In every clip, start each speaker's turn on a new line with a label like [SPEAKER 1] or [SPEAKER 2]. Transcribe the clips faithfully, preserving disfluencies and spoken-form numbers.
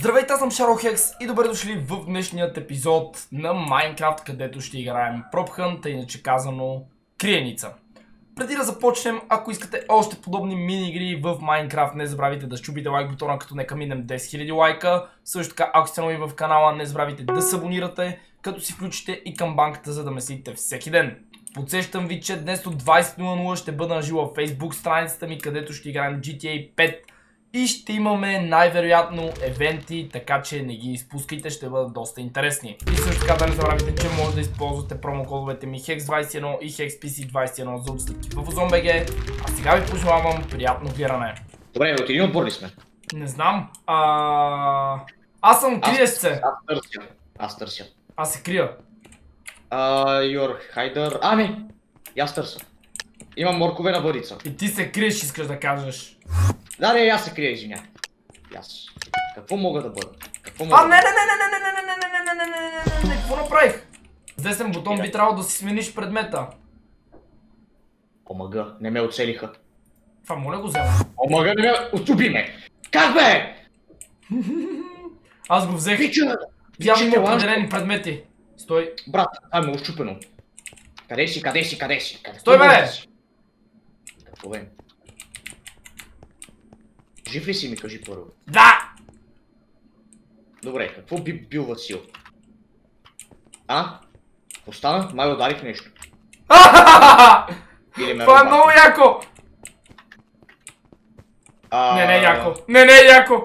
[SPEAKER 1] Здравейте, аз съм Шаро-Хекс и добре дошли в днешният епизод на Майнкрафт, където ще играем Prop Hunt, иначе казано Криеница. Преди да започнем, ако искате още подобни мини-игри в Майнкрафт, не забравяйте да щупите лайк бутона, като нека минем десет хиляди лайка. Също така, ако сте нови в канала, не забравяйте да се абонирате, като си включите и камбанката, за да ме следите всеки ден. Подсещам ви, че днес от двайсет нула нула ще бъда на живо в Facebook страницата ми, където ще играем джи ти ей пет. И ще имаме най-вероятно евенти, така че не ги изпускайте, ще бъдат доста интересни. И също така да не забравяйте, че може да използвате промокодовете ми хекс двайсет и едно и хекс пи си двайсет и едно за отстъпки в OzonBG. А сега ви пожелавам приятно гледане.
[SPEAKER 2] Добре, от един отбор ли сме?
[SPEAKER 1] Не знам. А... Аз съм криещ се.
[SPEAKER 2] Аз търся. Аз търся.
[SPEAKER 1] Аз се крия.
[SPEAKER 2] Йор хайдър. А, не! Аз търся. Имам моркове на въдица.
[SPEAKER 1] И ти се криеш, искаш да кажеш.
[SPEAKER 2] Да, не, аз се крия, извиня. Аз. Какво мога да бъда? Какво мога
[SPEAKER 1] А, не, не, не, не, не, не, не, не, не, не, не, не, не, не, какво направих? С десен бутон би трябвало да си смениш предмета.
[SPEAKER 2] Омага, не ме оцелиха.
[SPEAKER 1] Това моля го взема.
[SPEAKER 2] Омага, не ме отуби ме! Как бе?
[SPEAKER 1] Аз го взех.
[SPEAKER 2] Пича!
[SPEAKER 1] Явно има определени предмети. Стой.
[SPEAKER 2] Брат, това ме ощупено. Къде си, къде си, къде си? Къде?
[SPEAKER 1] Стой, бе!
[SPEAKER 2] Какво бе? Жив ли си, ми кажи първо?
[SPEAKER 1] Да!
[SPEAKER 2] Добре, какво би бил Васил? А? Какво стана? Май ударих нещо. Или ме
[SPEAKER 1] Това е
[SPEAKER 2] рубах.
[SPEAKER 1] много яко!
[SPEAKER 2] А...
[SPEAKER 1] Не, не е яко. Не, не е яко.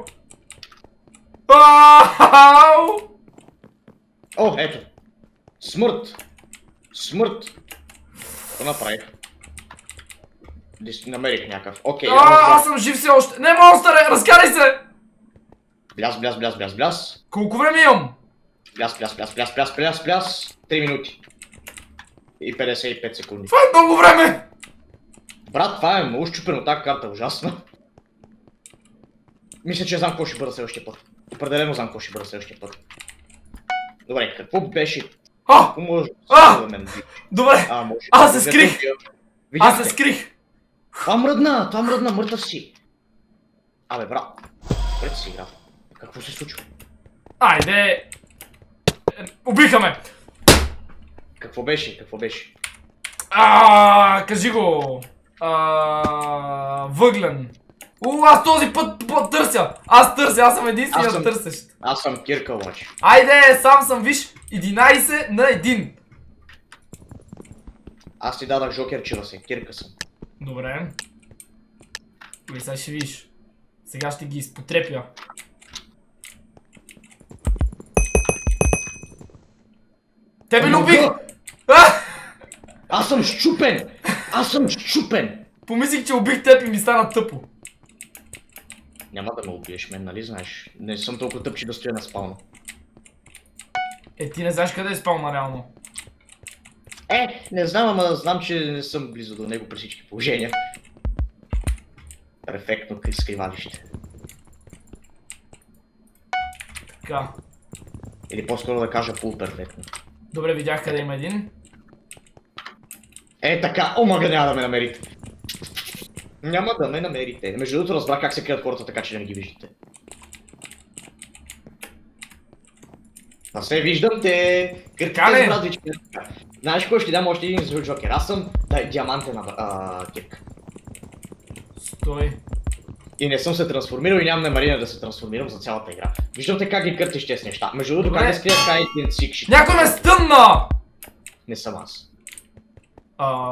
[SPEAKER 1] Ау!
[SPEAKER 2] О, ето. Смърт. Смърт. Какво направих? Дис... Намерих някакъв. Окей.
[SPEAKER 1] А, аз съм жив все още. Не, монстър, разкарай се!
[SPEAKER 2] Бляс, бляс, бляс, бляс, бляс.
[SPEAKER 1] Колко време имам?
[SPEAKER 2] Бляс, бляс, бляс, бляс, бляс, бляс, бляс. три минути. И петдесет и пет секунди.
[SPEAKER 1] Това е много време!
[SPEAKER 2] Брат, това е много щупено, тази карта е ужасна. Мисля, че знам какво ще бъда следващия път. Определено знам какво ще бъда следващия път. Добре, какво беше?
[SPEAKER 1] А!
[SPEAKER 2] Какво може
[SPEAKER 1] А!
[SPEAKER 2] да мен?
[SPEAKER 1] Добре!
[SPEAKER 2] А, може.
[SPEAKER 1] Аз се скрих! Аз
[SPEAKER 2] Видяхте?
[SPEAKER 1] се скрих!
[SPEAKER 2] Това мръдна, това мръдна, мъртъв си. Абе, брат, добре си игра. Какво се случва?
[SPEAKER 1] Айде! Е, убиха ме!
[SPEAKER 2] Какво беше, какво беше?
[SPEAKER 1] Ааа, кажи го! Ааа, въглен. У, аз този път, път търся! Аз търся, аз съм единственият
[SPEAKER 2] съм-
[SPEAKER 1] търсещ.
[SPEAKER 2] Аз съм Кирка, обаче.
[SPEAKER 1] Айде, сам съм, виж, единайсет на един.
[SPEAKER 2] Аз ти дадах жокерче да се, Кирка съм.
[SPEAKER 1] Добре. Ой, сега ще видиш. Сега ще ги изпотрепя. Тебе ли убих? А!
[SPEAKER 2] Аз съм щупен! Аз съм щупен!
[SPEAKER 1] Помислих, че убих теб и ми стана тъпо.
[SPEAKER 2] Няма да ме убиеш, мен, нали знаеш? Не съм толкова тъп, че да стоя на спална.
[SPEAKER 1] Е, ти не знаеш къде е спална реално.
[SPEAKER 2] Е, не знам, ама знам, че не съм близо до него при всички положения. Перфектно скривалище.
[SPEAKER 1] Така.
[SPEAKER 2] Или по-скоро да кажа полуперфектно.
[SPEAKER 1] Добре, видях къде има един.
[SPEAKER 2] Е, така, омага, няма да ме намерите. Няма да ме намерите. Между другото разбрах как се крият хората, така че да не ги виждате. А се виждам те.
[SPEAKER 1] Така ли?
[SPEAKER 2] Знаеш кой ще дам още един звук джокер? Аз съм да, диамантен а, Кирк.
[SPEAKER 1] Стой.
[SPEAKER 2] И не съм се трансформирал и нямам намерение да се трансформирам за цялата игра. Виждате как ги къртиш тези неща. Между другото,
[SPEAKER 1] Добре.
[SPEAKER 2] как да скрият така един сикши.
[SPEAKER 1] Някой ме стъмна!
[SPEAKER 2] Не съм аз.
[SPEAKER 1] А...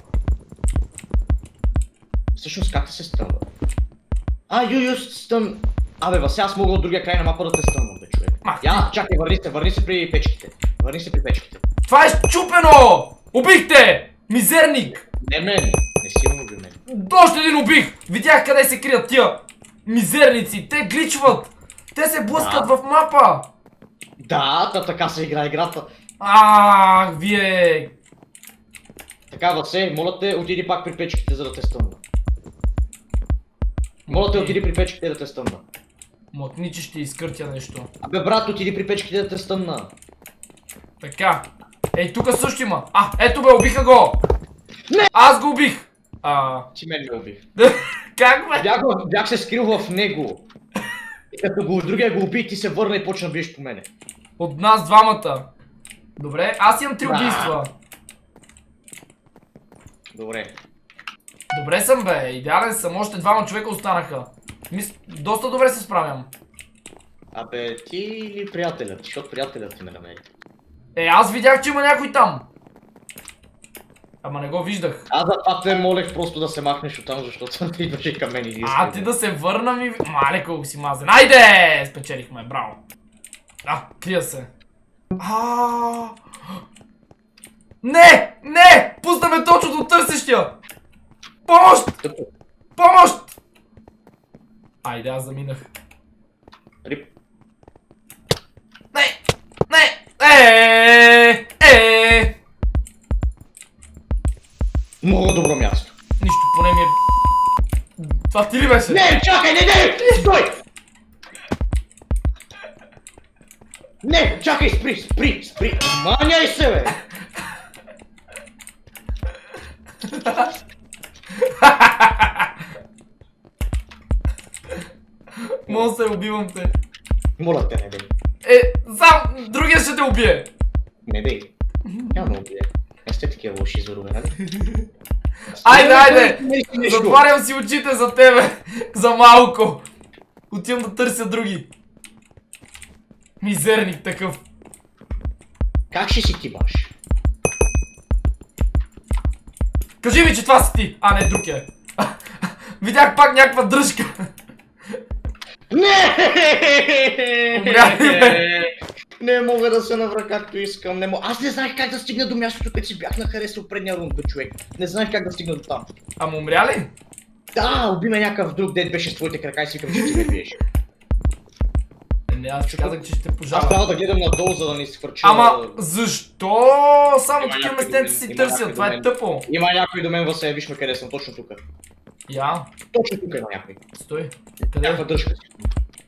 [SPEAKER 2] Всъщност как да се стъмва? А, ю, ю, стъм... Абе, Вася, аз мога от другия край на мапа да те стъмвам, бе, човек.
[SPEAKER 1] Мах,
[SPEAKER 2] Я, чакай, върни се, върни се при печките. Върни се при печките.
[SPEAKER 1] Това е щупено! Убихте! Мизерник!
[SPEAKER 2] Не мен, не си му би мен.
[SPEAKER 1] Още един убих! Видях къде се крият тия мизерници! Те гличват! Те се блъскат
[SPEAKER 2] Да.
[SPEAKER 1] в мапа!
[SPEAKER 2] Да, та така се игра играта.
[SPEAKER 1] Ааа, вие...
[SPEAKER 2] Така, Васе, моля те, отиди пак при печките, за да те стъмва. Моля те, отиди при печките да те стъмва.
[SPEAKER 1] Мотни, че ще изкъртя нещо.
[SPEAKER 2] Абе, брат, отиди при печките да те стъмна.
[SPEAKER 1] Така. Ей, тука също има. А, ето бе, убиха го!
[SPEAKER 2] Не!
[SPEAKER 1] Аз го убих! А...
[SPEAKER 2] Ти мен ме убих.
[SPEAKER 1] Как бе?
[SPEAKER 2] Бях, бях се скрил в него. И като го другия го уби, ти се върна и почна да биеш по мене.
[SPEAKER 1] От нас двамата. Добре, аз имам три
[SPEAKER 2] Да.
[SPEAKER 1] убийства.
[SPEAKER 2] Добре.
[SPEAKER 1] Добре съм бе, идеален съм, още двама човека останаха. Мис... Доста добре се справям.
[SPEAKER 2] Абе, ти или приятелят? Защото приятелят ти ме намери.
[SPEAKER 1] Е, аз видях, че има някой там. Ама не го виждах.
[SPEAKER 2] Аз за това те молех просто да се махнеш оттам, защото ти идваше към мен и
[SPEAKER 1] А, ти да се върна ми... Мале, колко си мазен. Айде! Спечелихме, браво. А, крия се. А. Не! Не! Пуснаме точно до търсещия! Помощ! Помощ! Айде, аз заминах.
[SPEAKER 2] Рип.
[SPEAKER 1] Не! Не! Е! Е!
[SPEAKER 2] Много добро място.
[SPEAKER 1] Нищо, поне ми е... Това ти ли беше?
[SPEAKER 2] Не, чакай, не, не! Стой! Не, чакай, спри, спри, спри! Маняй се, бе!
[SPEAKER 1] Монстър, убивам те.
[SPEAKER 2] Моля те, не дей.
[SPEAKER 1] Е, сам, другия ще те убие.
[SPEAKER 2] Не дей. Няма да убие. Не сте такива лоши зорове, нали?
[SPEAKER 1] Айде, айде!
[SPEAKER 2] Нещо.
[SPEAKER 1] Затварям си очите за тебе. За малко. Отивам да търся други. Мизерник такъв.
[SPEAKER 2] Как ще си ти баш?
[SPEAKER 1] Кажи ми, че това си ти. А, не, друг е. Видях пак някаква дръжка.
[SPEAKER 2] Не!
[SPEAKER 1] Умря ли, бе?
[SPEAKER 2] Не мога да се навра както искам. Не мога. Аз не знаех как да стигна до мястото, където си бях нахаресал предния рунд, бе, човек. Не знаех как да стигна до там.
[SPEAKER 1] Ама умря ли?
[SPEAKER 2] Да, уби ме някакъв друг дед беше с твоите крака и си викам, че ти ме биеш.
[SPEAKER 1] Е, не, аз ти казах, че ще
[SPEAKER 2] Аз
[SPEAKER 1] пожалвам.
[SPEAKER 2] трябва да гледам надолу, за да не изхвърча.
[SPEAKER 1] Ама, защо само
[SPEAKER 2] Има
[SPEAKER 1] такива
[SPEAKER 2] някой
[SPEAKER 1] местенца
[SPEAKER 2] до
[SPEAKER 1] си
[SPEAKER 2] мен, има
[SPEAKER 1] търсят?
[SPEAKER 2] някой
[SPEAKER 1] Това
[SPEAKER 2] до
[SPEAKER 1] е
[SPEAKER 2] мен.
[SPEAKER 1] тъпо.
[SPEAKER 2] Има някой до мен в себе, виж ме къде съм, точно тук.
[SPEAKER 1] Я,
[SPEAKER 2] Точно тук има някой.
[SPEAKER 1] стой.
[SPEAKER 2] Някаква
[SPEAKER 1] Къде?
[SPEAKER 2] дръжка си.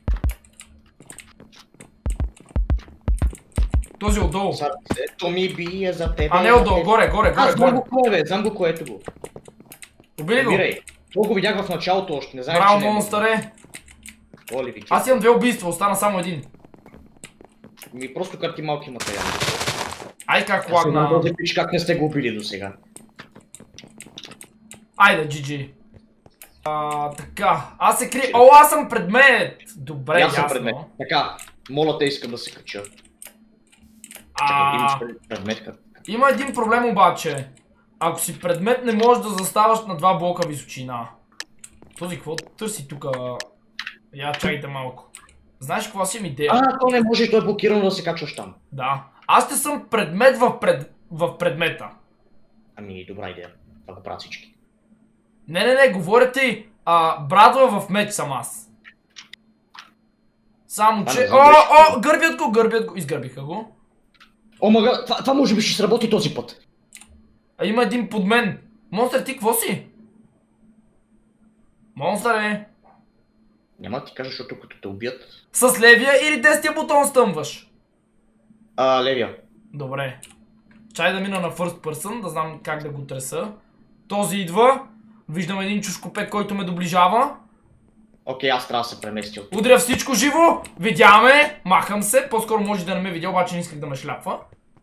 [SPEAKER 1] Този отдолу.
[SPEAKER 2] Сърцето ми бие за тебе.
[SPEAKER 1] А не отдолу, горе, горе, горе,
[SPEAKER 2] Аз знам
[SPEAKER 1] горе.
[SPEAKER 2] го кой е, бе, знам го кое ето го.
[SPEAKER 1] Убили го?
[SPEAKER 2] Убирай. Това го видях в началото още, не знаеш,
[SPEAKER 1] Браво,
[SPEAKER 2] че не е.
[SPEAKER 1] монстъре.
[SPEAKER 2] Оли ви, че.
[SPEAKER 1] Аз имам две убийства, остана само един.
[SPEAKER 2] Ми просто как ти малки материали.
[SPEAKER 1] Ай как
[SPEAKER 2] Аз не знам
[SPEAKER 1] лагна.
[SPEAKER 2] този пич как не сте го убили до сега.
[SPEAKER 1] Айде, джи джи. А, така, аз се крия. О, аз съм предмет! Добре,
[SPEAKER 2] Аз съм
[SPEAKER 1] ясно.
[SPEAKER 2] предмет. Така, моля те искам да се кача. Чакай,
[SPEAKER 1] А,
[SPEAKER 2] имаш предмет как?
[SPEAKER 1] има един проблем обаче. Ако си предмет, не можеш да заставаш на два блока височина. Този какво търси тука? Я чакайте малко. Знаеш каква си ми идея?
[SPEAKER 2] А, то не може, той е блокирано да се качваш там.
[SPEAKER 1] Да. Аз ще съм предмет в, пред... в предмета.
[SPEAKER 2] Ами, добра идея. Това го правят всички.
[SPEAKER 1] Не, не, не, говорите и а, брадва в меч съм аз. Само
[SPEAKER 2] Това
[SPEAKER 1] че...
[SPEAKER 2] не
[SPEAKER 1] О,
[SPEAKER 2] знам дали
[SPEAKER 1] о, гърбят го, гърбят го. Изгърбиха го.
[SPEAKER 2] О, мага, това, това може би ще сработи този път.
[SPEAKER 1] А има един под мен. Монстър, ти какво си? Монстър е.
[SPEAKER 2] Няма да ти кажа, защото като те убият.
[SPEAKER 1] С левия или десетия бутон стъмваш?
[SPEAKER 2] А, левия.
[SPEAKER 1] Добре. Чай да мина на first person, да знам как да го треса. Този идва. Виждам един чушкопек, който ме доближава.
[SPEAKER 2] Окей, аз трябва да се преместя от тук.
[SPEAKER 1] Удря всичко живо. Видяме. Махам се. По-скоро може да не ме видя, обаче не исках да ме шляпва.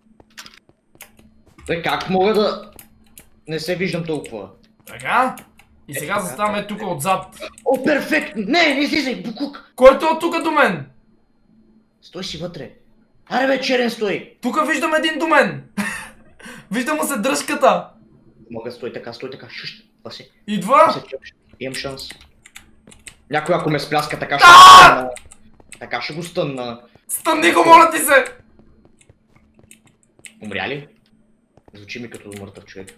[SPEAKER 2] Бе, как мога да... Не се виждам толкова.
[SPEAKER 1] Така. И
[SPEAKER 2] Е,
[SPEAKER 1] сега
[SPEAKER 2] така.
[SPEAKER 1] заставаме тук отзад.
[SPEAKER 2] О, перфектно! Не, не излизай, букук!
[SPEAKER 1] Който е от тук до мен?
[SPEAKER 2] Стой си вътре. Аре бе, черен, стой!
[SPEAKER 1] Тук виждам един до мен. Виждам му се дръжката.
[SPEAKER 2] Мога, стой така, стой така, шуш, това си.
[SPEAKER 1] Идва.
[SPEAKER 2] Имам шанс. Някой ако ме спляска, така ще
[SPEAKER 1] А!
[SPEAKER 2] го стънна. Така ще го стънна.
[SPEAKER 1] Стъмни го, моля ти се.
[SPEAKER 2] Умря ли? Звучи ми като мъртъв човек.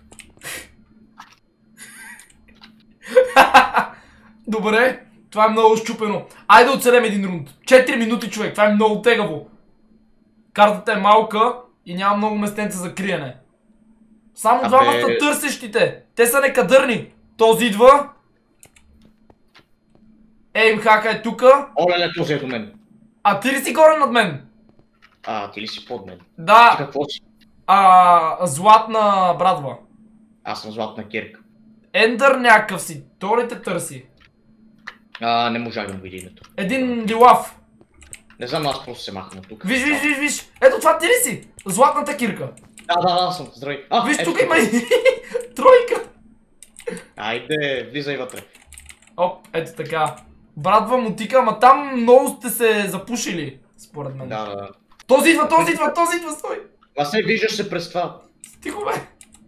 [SPEAKER 1] Добре, това е много щупено. Айде да оцелем един рунд. четири минути, човек, това е много тегаво. Картата е малка и няма много местенца за криене. Само
[SPEAKER 2] Абе...
[SPEAKER 1] двама са търсещите. Те са некадърни. Този идва. Ейм хака е тука.
[SPEAKER 2] Оле, този е до мен.
[SPEAKER 1] А ти ли си горе над мен?
[SPEAKER 2] А, ти ли си под мен? Ти
[SPEAKER 1] Да,
[SPEAKER 2] какво си?
[SPEAKER 1] а, златна брадва.
[SPEAKER 2] Аз съм златна кирка.
[SPEAKER 1] Ендър някакъв си. Той ли те търси?
[SPEAKER 2] А, не можах да му видя името.
[SPEAKER 1] Един лилав.
[SPEAKER 2] Не знам, аз просто се махам от тук.
[SPEAKER 1] Виж, виж, виж, виж. Ето това ти ли си? Златната кирка.
[SPEAKER 2] Да, да, да, съм. Здравей. А,
[SPEAKER 1] Виж,
[SPEAKER 2] ето
[SPEAKER 1] тук има и тройка.
[SPEAKER 2] Айде, влизай вътре.
[SPEAKER 1] Оп, ето така. Братва мутика, ама там много сте се запушили, според мен.
[SPEAKER 2] Да, да.
[SPEAKER 1] Този идва, този идва, този идва, стой.
[SPEAKER 2] Аз не виждаш се през това.
[SPEAKER 1] Стихо бе.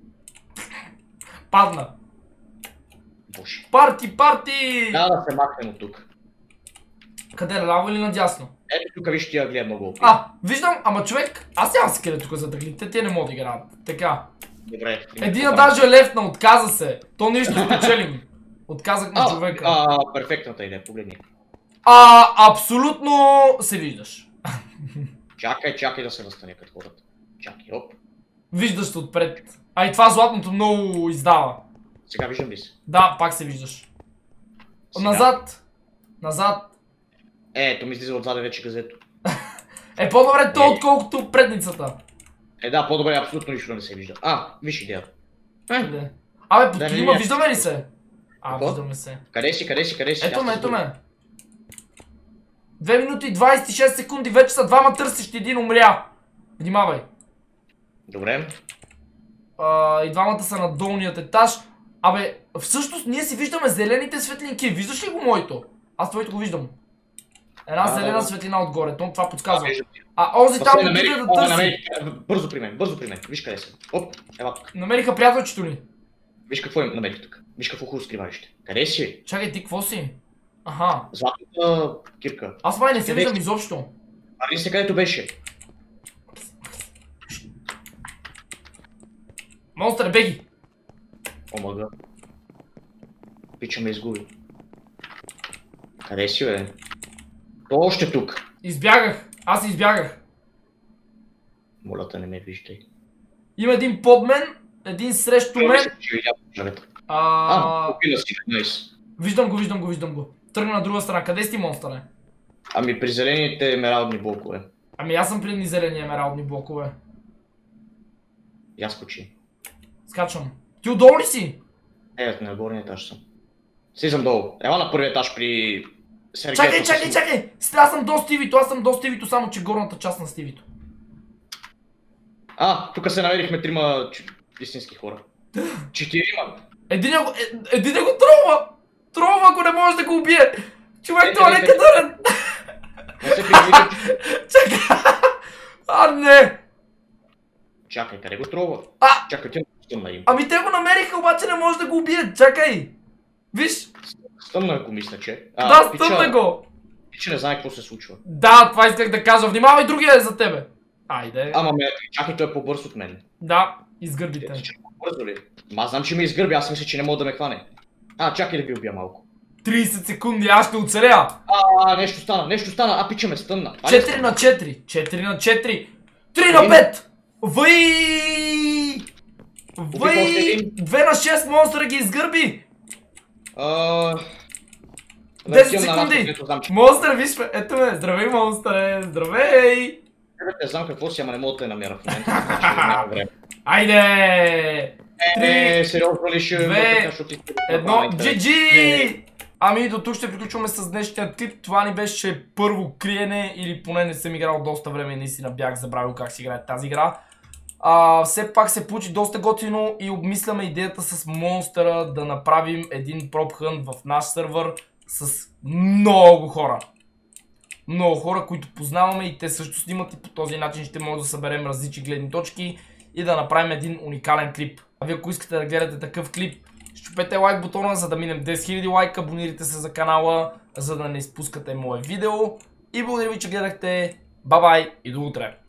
[SPEAKER 1] Падна.
[SPEAKER 2] Боже.
[SPEAKER 1] Парти, парти!
[SPEAKER 2] Да, да се махнем от тук.
[SPEAKER 1] Къде е, ляво или надясно?
[SPEAKER 2] Ето тук виж тия гледа много опит.
[SPEAKER 1] А, виждам, ама човек, аз няма се къде тук за дъглите, те не могат да играят. Така.
[SPEAKER 2] Добре.
[SPEAKER 1] Едина даже е лефна, отказа се. То нищо спечелим. Отказах на
[SPEAKER 2] А,
[SPEAKER 1] човека.
[SPEAKER 2] а, перфектната идея, погледни.
[SPEAKER 1] А, абсолютно се виждаш.
[SPEAKER 2] Чакай, чакай да се настане като хората. Чакай, оп.
[SPEAKER 1] Виждаш се отпред. А и това златното много издава.
[SPEAKER 2] Сега виждам ли се?
[SPEAKER 1] Да, пак се виждаш.
[SPEAKER 2] Сега?
[SPEAKER 1] Назад. Назад.
[SPEAKER 2] Е, ето ми излиза отзаде вече газето.
[SPEAKER 1] Е, по-добре то,
[SPEAKER 2] Е.
[SPEAKER 1] отколкото предницата.
[SPEAKER 2] Е, да, по-добре абсолютно нищо да не се вижда. А, виж идеята. Е,
[SPEAKER 1] Къде? Абе, под
[SPEAKER 2] Да, не,
[SPEAKER 1] клима,
[SPEAKER 2] не.
[SPEAKER 1] виждаме ли се? А,
[SPEAKER 2] Какво?
[SPEAKER 1] виждаме се.
[SPEAKER 2] къде си, къде си, къде си?
[SPEAKER 1] Ето
[SPEAKER 2] Аз
[SPEAKER 1] ме,
[SPEAKER 2] те
[SPEAKER 1] ето
[SPEAKER 2] сбъркам.
[SPEAKER 1] ме. две минути и двадесет и шест секунди, вече са двама търсещи, един умря. Внимавай.
[SPEAKER 2] Добре.
[SPEAKER 1] А, и двамата са на долният етаж. Абе, всъщност ние си виждаме зелените светлинки. Виждаш ли го моето? Аз твоето го виждам. Една
[SPEAKER 2] Да,
[SPEAKER 1] зелена
[SPEAKER 2] да, да.
[SPEAKER 1] светлина отгоре, то това подсказва.
[SPEAKER 2] виждам.
[SPEAKER 1] А онзи там
[SPEAKER 2] После
[SPEAKER 1] отиде
[SPEAKER 2] намерих,
[SPEAKER 1] да
[SPEAKER 2] о,
[SPEAKER 1] търси.
[SPEAKER 2] намерих, бързо при мен, бързо при мен. Виж къде съм. Оп, ела тук.
[SPEAKER 1] Намериха приятелчето ни.
[SPEAKER 2] Виж какво им намерих тук. Виж какво хубаво скривалище. Къде си?
[SPEAKER 1] Чакай, ти какво си? Аха.
[SPEAKER 2] Златната кирка.
[SPEAKER 1] Аз май не се
[SPEAKER 2] Къде
[SPEAKER 1] виждам
[SPEAKER 2] си?
[SPEAKER 1] изобщо.
[SPEAKER 2] Ари се където беше.
[SPEAKER 1] Монстър, беги!
[SPEAKER 2] Омага. Пича ме изгуби. Къде си, бе? То още тук.
[SPEAKER 1] Избягах. Аз избягах.
[SPEAKER 2] Моля те, не ме виждай.
[SPEAKER 1] Има един под мен, един срещу мен.
[SPEAKER 2] Ще видя човека.
[SPEAKER 1] А...
[SPEAKER 2] А, купила си, найс.
[SPEAKER 1] Виждам го, виждам го, виждам го. Тръгна на друга страна. Къде си, монстър?
[SPEAKER 2] Ами при зелените емералдни блокове.
[SPEAKER 1] Ами аз съм при ни зелени емералдни блокове.
[SPEAKER 2] Я скочи.
[SPEAKER 1] Скачвам. Ти отдолу ли си?
[SPEAKER 2] Е, на горния етаж съм. Слизам долу. Ела на първия етаж при Сергей.
[SPEAKER 1] Чакай, чакай, чакай! Аз съм до Стивито, аз съм до Стивито, само че горната част на Стивито.
[SPEAKER 2] А, тук се намерихме трима ч... истински хора. Четирима.
[SPEAKER 1] Един го, е, един го тролва! Тролва, ако не можеш да го убие! Човек,
[SPEAKER 2] Е,
[SPEAKER 1] това
[SPEAKER 2] е,
[SPEAKER 1] не
[SPEAKER 2] е.
[SPEAKER 1] е кадърен!
[SPEAKER 2] Не се предвижда.
[SPEAKER 1] Чакай! А, не!
[SPEAKER 2] Чакай, къде го тролва?
[SPEAKER 1] А!
[SPEAKER 2] Чакай, ти стъмна им.
[SPEAKER 1] Ами те го намериха, обаче не може да го убият, чакай! Виж!
[SPEAKER 2] Стъмна го мисля, че.
[SPEAKER 1] Да, стъмна го!
[SPEAKER 2] Пича не знае какво се случва.
[SPEAKER 1] Да, това исках да кажа. Внимавай, другия е за тебе. Айде.
[SPEAKER 2] Ама ме, чакай, той е по-бърз от мен.
[SPEAKER 1] Да, изгърбите.
[SPEAKER 2] Ти, че е по-бързо ли? Ма аз знам, че ме изгърби, аз мисля, че не мога да ме хване. А, чакай да ги убия малко.
[SPEAKER 1] тридесет секунди, аз ще оцеля.
[SPEAKER 2] А, нещо стана, нещо стана. А, пича ме стъмна.
[SPEAKER 1] четири на четири, четири на четири, три на пет. Въй! Въй! две на шест, монстъра ги изгърби. десет секунди. Монстър, виж ме. Ето ме. Здравей, монстър. Здравей.
[SPEAKER 2] Не знам какво си, ама не мога да те намеря в момента.
[SPEAKER 1] Айде!
[SPEAKER 2] Е, сериозно ли ще...
[SPEAKER 1] две, едно, джи джи! Ами до тук ще приключваме с днешния клип. Това ни беше първо криене, или поне не съм играл доста време и наистина бях забравил как се играе тази игра. А, все пак се получи доста готино и обмисляме идеята с монстъра да направим един проб хънт в наш сървър с много хора. Много хора, които познаваме и те също снимат, и по този начин ще може да съберем различни гледни точки и да направим един уникален клип. А вие, ако искате да гледате такъв клип, щупете лайк бутона, за да минем десет хиляди лайка, абонирайте се за канала, за да не изпускате мое видео. И благодаря ви, че гледахте. Бай-бай и до утре!